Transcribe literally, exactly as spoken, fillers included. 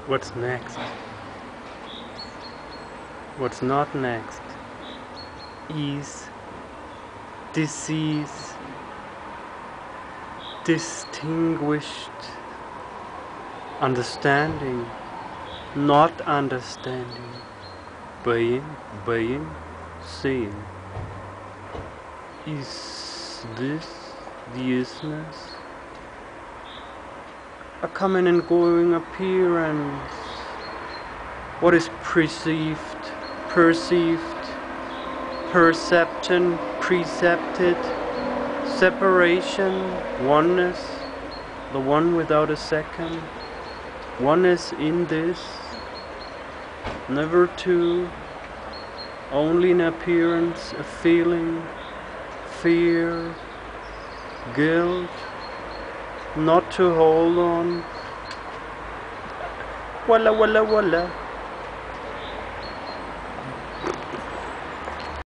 What's next? What's not next is disease, distinguished understanding, not understanding, being, being, seeing. Is this the isness? A coming and going appearance. What is perceived, perceived, perception, precepted, separation, oneness, the one without a second, oneness in this, never two, only an appearance, a feeling, fear, guilt, not to hold on. Walla walla walla.